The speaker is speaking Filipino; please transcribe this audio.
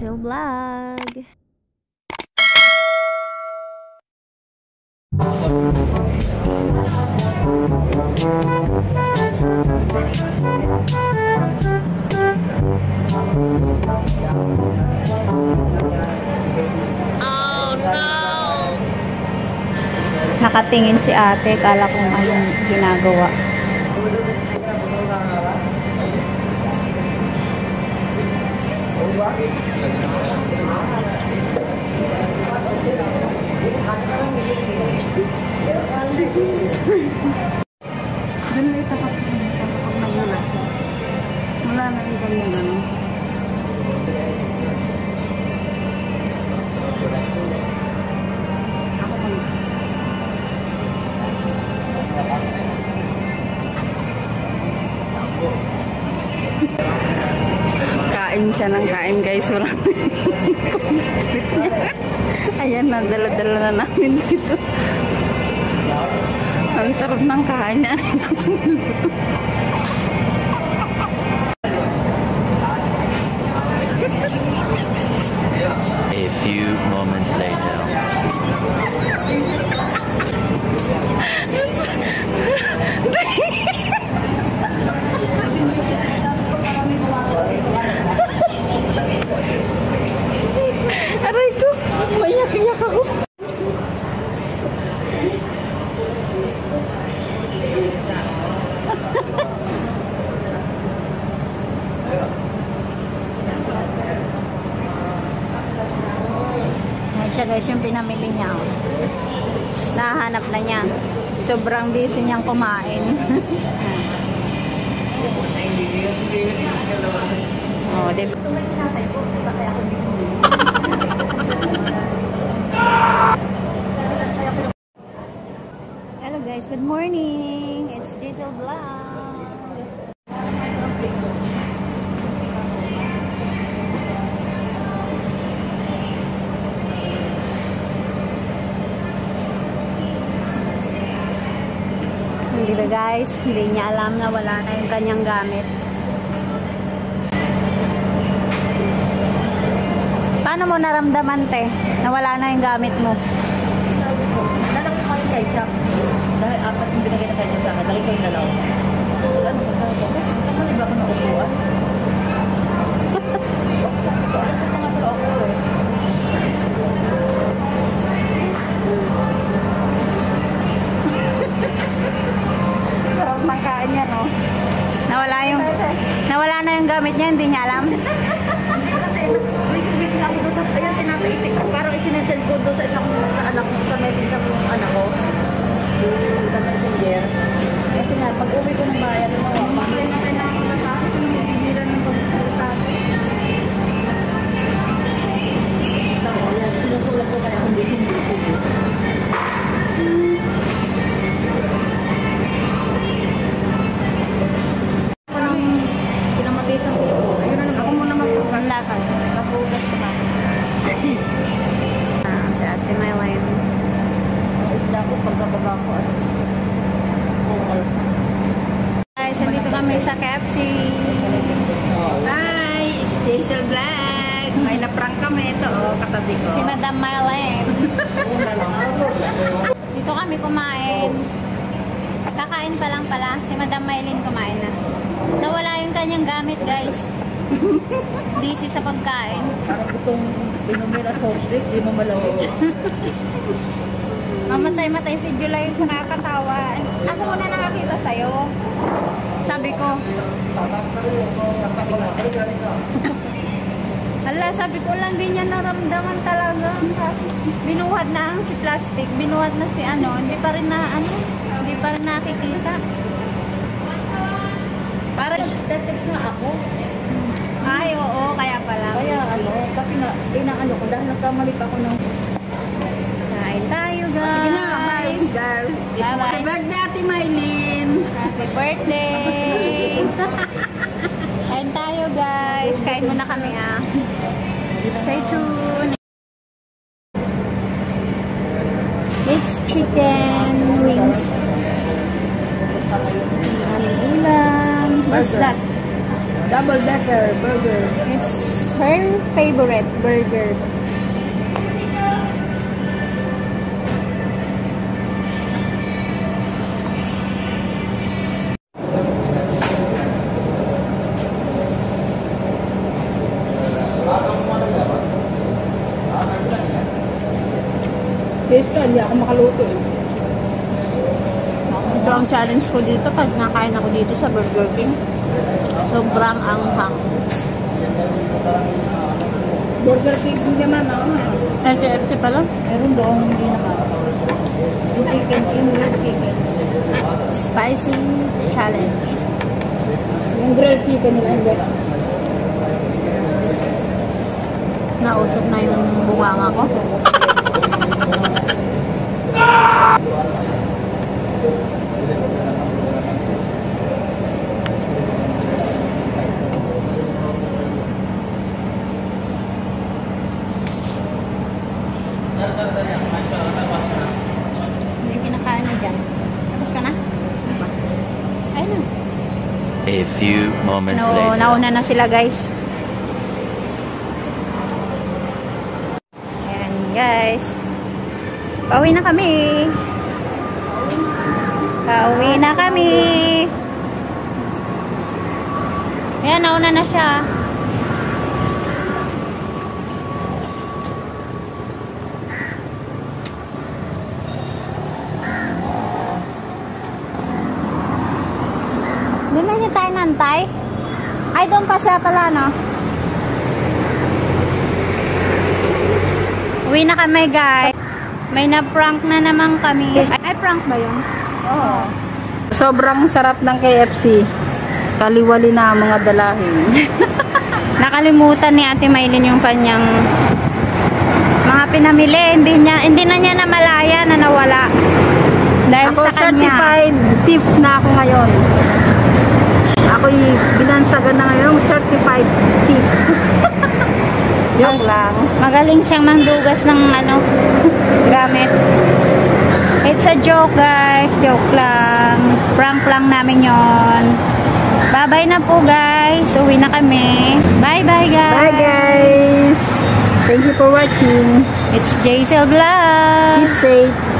Jaisal Vlog. Oh no! Nakatingin si ate, kala kong anong ginagawa. Wala na yung ganyan ano. Kain siya ng kain guys. Wala na. Ayan na, dala-dala na namin dito. Ang sarap ng kain niya. A few moments later. Aray ko, maiyak-iyak ako. Siya guys, yung pinamili niya. Nahanap na niya. Sobrang busy niyang kumain. Oh, diba? Hello guys, good morning. It's Jaisal Vlog. Hindi ba guys, hindi niya alam na wala na yung kanyang gamit. Paano mo naramdaman te, na wala na yung gamit mo? Lalaki ko yung ketchup. Dahil apat yung binigay na ketchup sa akin. Dahil ko yung dalaw. Ano ba ako nakukuha? Sarap ng kain niya, no? Nawala na yung gamit niya, hindi niya alam. Kasi, busy ako doon sa, ayan, tinataitik ko. Parang isinasend ko doon sa isang sa anak ko, sa messenger ng anak ko. Sa messenger. Kasi nga, pag uwi ko ng bayan, makakaya na kailangan ko na sa akin, yung bibiran ng pagkakalita. So, ayan, sinusulat ko kaya kung busy. Guys, nandito kami sa KFC. Hi! It's Jaisal Vlog! May na-prank kami. Ito, katabi ko. Si Madam Marlene. Dito kami kumain. Kakain pa lang pala. Si Madam Marlene kumain na. Nawala yung kanyang gamit, guys. Busy sa pagkain. Parang gustong pinumira soft drink, di mo malamig. Mamatay-matay si July sa nakakatawa. Ako muna nakakita sa'yo. Sabi ko. Hala, sabi ko lang din niya naramdaman talaga. Binuhat na ang si plastic. Binuhat na si ano. Hindi pa rin nakikita. Para Text na ako. ay, oo, kaya pala. Kaya kasi nga, inaano ko dahil nagkamali pa ako ng... Kain tayo, guys. Sige na, bye. Bye-bye. Happy birthday, Ate Maylin. Happy birthday. Kain tayo, guys. Kain muna kami, ah. Stay tuned. It's chicken wings. What's that? Double decker burger. It's very favorite burger? Yes ka, hindi ako makaluto eh. Ito ang challenge ko dito pag nakain ako dito sa Burger King. Sobrang anghang. Burger King naman ako. KFC pala? Meron doon, hindi naman. Yung chicken, yung grilled chicken. Spicy challenge. Yung grilled chicken nila, hindi. Nausok na yung bunganga ko. Hindi kinakain na dyan. Tapos ka na? Ayun na. A few moments later. Nauna na sila guys. Ayan guys. Pauwi na kami. Pauwi na kami. Ayan, nauna na siya. Hindi na niya tayo nantay. Ay, doon pa siya pala, no? Uwi na kami, guys. May na-prank na naman kami. Ay, prank ba yun? Oo. Sobrang sarap ng KFC. Kaliwali na mga dalahin. Nakalimutan ni Ate Maylin yung kanyang mga pinamili. Hindi na niya namalaya na nawala. Dahil Ako sa kanya. certified thief na ako ngayon. Ako'y binansagan na ngayon, certified thief. Joke lang. Magaling siyang mangdugas ng ano, gamit. It's a joke, guys. Joke lang. Prank lang namin yon. Bye-bye na po, guys. Uwi na kami. Bye-bye, guys. Bye guys. Thank you for watching. It's Jaisel Vlog. Keep safe.